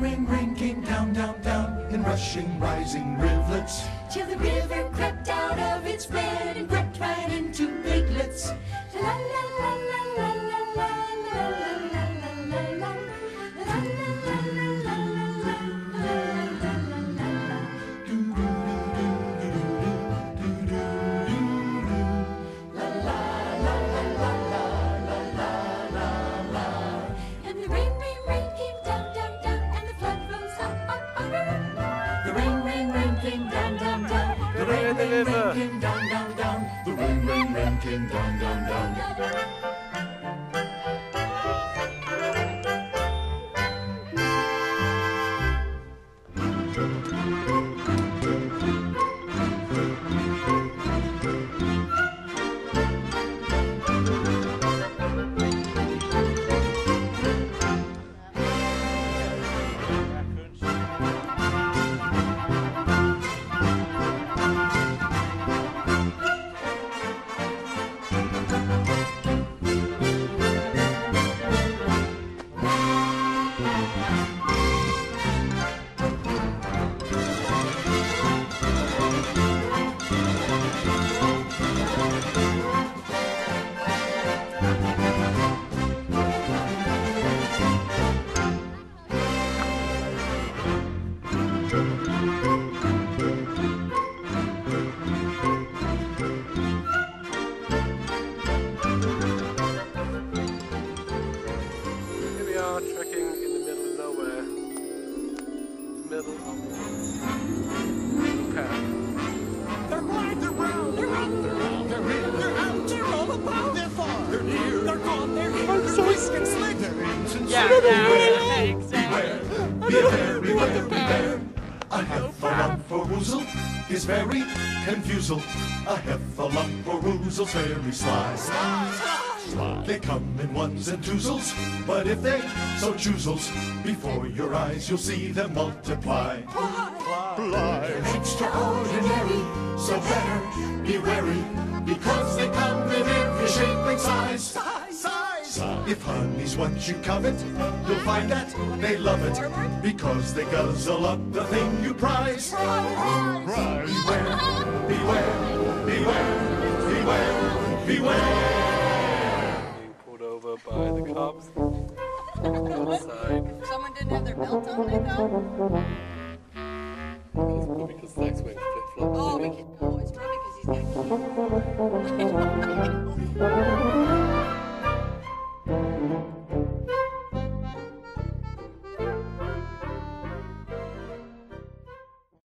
rain, rain came down, down, down in rushing, rising rivulets, till the river crept out of its bed and crept right into lakelets. La la la la la la la la la la la la. The river came down, down, down. The rain, rain, rain came down, down, down. Trekking in the middle of nowhere, middle of the path. They're black, they're brown, they're up, they're out, they're in, they're out, they're all about, they're far, they're near, they're gone, they're here, they're whisk and slick, they're ins and Beware, beware, beware, beware. A heffalump-for-woozle is very confusal. A heffalump-for-woozle's very sly. They come in ones and twosles, but if they so choozles, before your eyes you'll see them multiply. They're extraordinary, So better be wary, because they come in every shape and size. If honey's what you covet, you'll find that they love it, because they guzzle up the thing you prize. Beware, beware, beware, beware, beware. Being pulled over by the cops outside. Someone didn't have their belt on, they thought? Because Zach's wearing flip-flops. Oh, it's probably because he's got keys.